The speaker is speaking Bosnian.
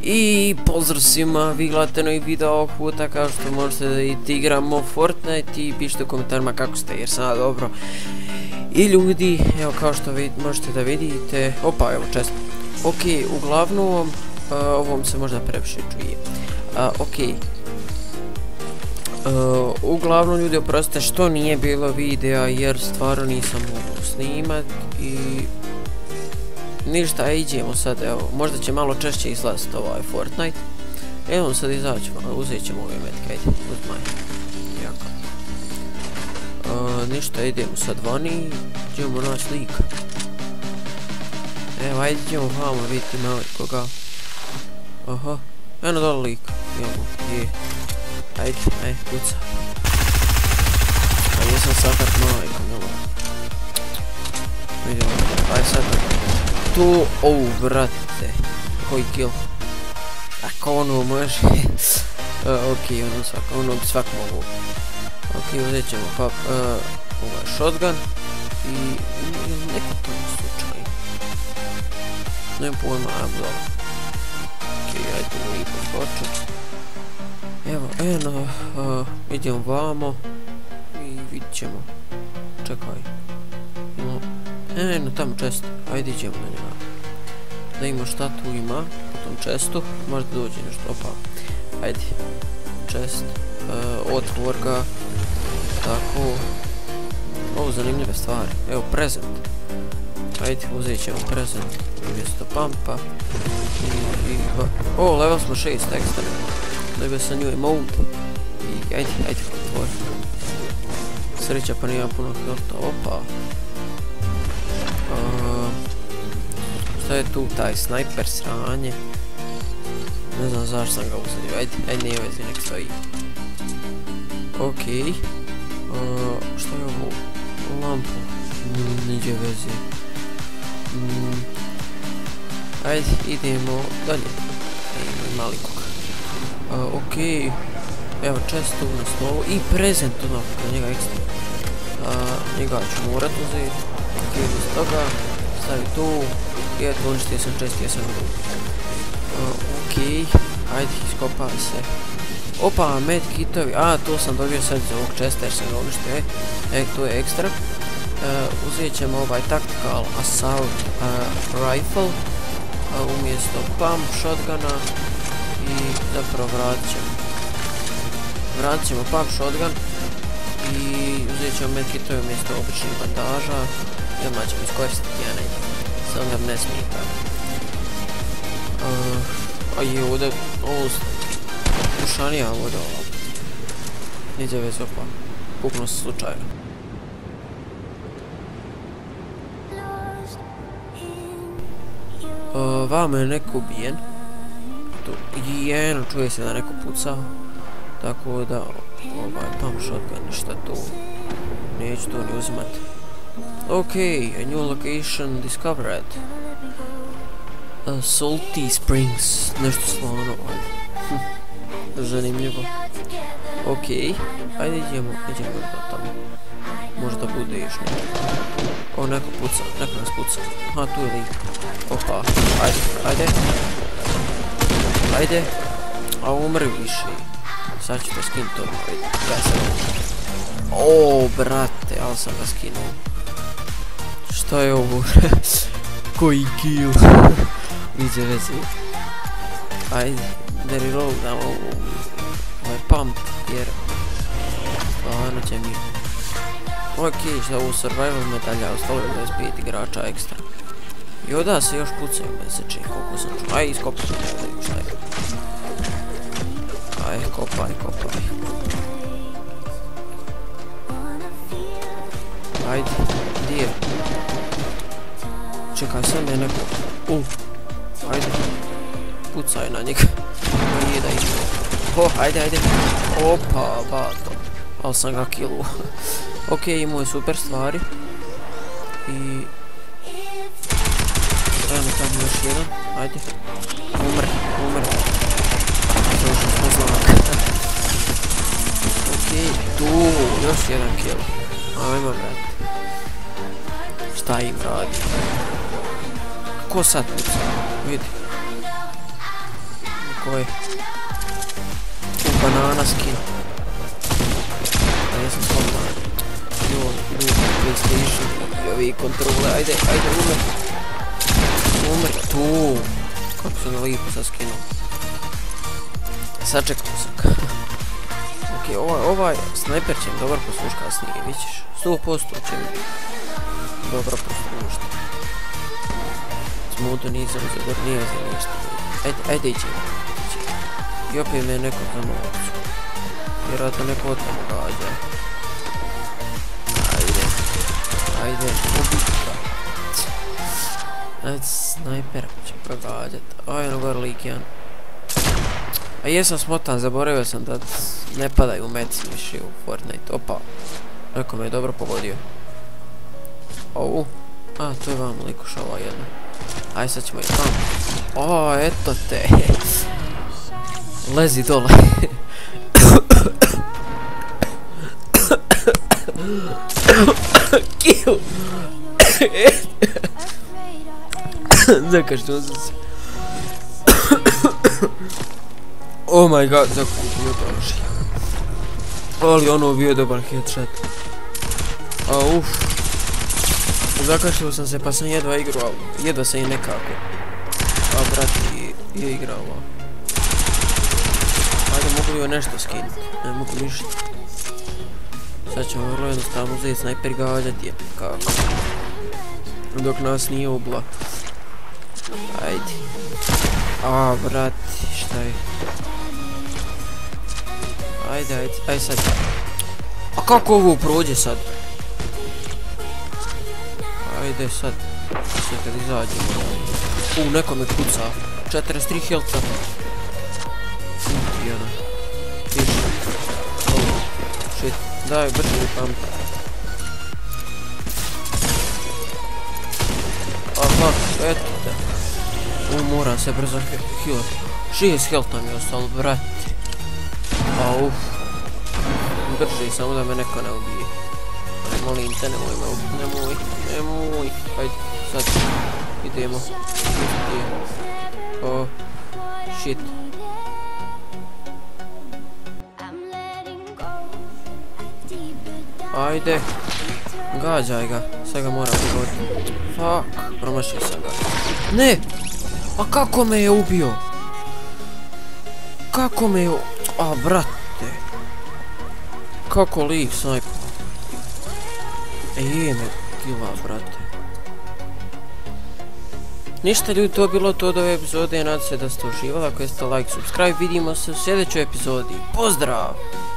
I pozdrav svima, vi gledate novi video ovog puta, kao što možete da vidite igramo Fortnite i pišite u komentarima kako ste, jer sam ja dobro. I ljudi, evo kao što možete da vidite, opa evo često. Ok, uglavnom, ovom se možda previše čuje. Uglavnom ljudi oprostite što nije bilo videa jer stvarno nisam mogu snimat i ništa, idemo sad, evo, možda će malo češće izlaziti ovaj Fortnite. Evo sad izaćemo, uzet ćemo ove metke, ajde, uzmaj. Jako. Ništa, idemo sad vani i idemo naći lika. Evo, ajde idemo vamo, vidite me koga. Aha, eno dole lik, idemo, je. Ajde, kuca. A jesam sakat majkom, jelo. Vidimo, ajde sad. Tu, brate, koji kill. Ako ono može. Ok, ono bi svak mogu. Ok, uzet ćemo ovaj shotgun. I neko to slučaj. Nemam pojma, ajmo dole. Ok, ajde lipo skoču. Evo, idemo vamo. I vidit ćemo. Čekaj. Tamo čest, ajde idemo na njega. Da ima šta tu ima, u tom čestu, možda dođe nešto, opa. Ajde, čest, otvor ga, tako. Ovo zanimljive stvari, evo prezent. Ajde, uzet ćemo prezent, umjesto pampa. O, level smo 6 ekstra. Dobio sam nju emote. I ajde, otvor. Sreća pa nima puno hilta, opa. Šta je tu taj snajper sranje? Ne znam zašto sam ga usadio, ajde nije vezi, nek stoji. Ok. Šta je ovo? Lampu. Niđe vezi. Ajde, idemo dalje. Ima mali koga. Ok. Evo često na stolu i prezent ono, na njega ekstra. Njega ću morat uzeti. Ok, bez toga. Stavi tu. I eto, uništio sam čest, jesam tu. Ok, ajde, iskopaj se. Opa, medkitovi, to sam dobio sad iz ovog česta jer sam ga uništio, tu je ekstra. Uzet ćemo ovaj Tactical Assault Rifle umjesto pump shotguna i zapravo vratit ćemo pump shotgun i uzet ćemo medkitovi umjesto običnih bandaža i odmah ćemo iskoristiti jedan. Sam ga ne smita. Ovdje, ovo ušanija ovdje ovo. Niđe vez opa. Puknuo se slučajno. Vamo je neko ubijen. Jeno, čuje se da neko pucao. Tako da, pump shotgun, ništa tu. Neću to ni uzimat. Ok, a new location discovered. Salty Springs, nešto slano, zanimljivo. Ok, ajde idemo do tamo. Možda bude još nešto. O, neko nas puca. Aha, tu je lik. Opa, ajde. A umri više. Sad ću te skin to. O, brate, ali sam ga skinuo. Šta je ovo? Koji kill? Niđe vezi. Ajde, da reloadam ovaj pump, jer stvarno će mi. Ok, šta ovo survival medalja, ostalo je 25 igrača ekstra. I ovdje se još pucaju meseče, koliko sam čuo. Ajde, iskopaj, da vidim šta je. Ajde, kopaj. Ajde, gdje je? Čekaj, sam je neko. Ajde. Pucaj na njega. Nije da ide. Ajde. Opa, bato. Ali sam ga killuo. Ok, imao je super stvari. I... Evo tamo još jedan. Ajde. Umre. Slušao smo znak. Ok, tu još jedan kill. Ajmo, brate. Šta im radi? Ko sad puca? Vidi. Ovo je banana skin. A jesam slobodan. Ljudi, PlayStation i ovi kontrole. Ajde, umri. Tu. Kako sam ga lipo sad skinuo. Sačekao sam ga. Ok, ovaj snajper će mi dobro poslušati kasnije, vidiš. 100% će mi dobro poslušati. Smutu nisam uzeo, nije za ništa. Ajde ići. I opet me neko za novac. Vjerojatno neko od tamo gađa. Ajde, ubita. Ajde, snajpera će progađat. Ajde, gore lik jedan. A jesam smotan, zaboravio sam da ne padaju meci više u Fortnite. Opa, neko me je dobro pogodio. Au, a to je vam likuša ova jedna. Aj sad ćemo i vam. O, eto te. Lezi dole. Kill. Zakašću sam se. Oh my god, zakupio proši. Ali ono bio dobar headshot. A uff. Zakašljio sam se pa sam jedva igrao, jedva sam i nekako. A brat je igrao. Ajde, mogu li joj nešto skinuti? Ne mogu ništa. Sad ćemo vrlo jednostavno uzeti snajper gađati je. Kako? Dok nas nije ubila. Ajde. A brat, šta je? Ajde sad. A kako ovo prođe sad? Ajde sad. Sve kad izađemo. Neko me kuca. 43 health-a. Jedan. Više. Shit. Daj, brže mi pump. Aha, eto te. Moram se brzo healat. 6 health-a mi je ostalo, brate. A uff. Drži, samo da me neko ne ubije. Molim te, nemoj me ubiti, nemoj. Ajde, sad. Idemo. Oh, shit. Ajde. Gađaj ga, sad ga moram ugoditi. Fuck, promašio sam ga. Ne! A kako me je ubio? Kako me je... A, brate. Kako lik snajpa. Me kila, brate. Ništa ljudi, to je bilo to od ove epizode. Nadam se da ste uživali. Ako jeste, like, subscribe. Vidimo se u sljedećoj epizodi. Pozdrav!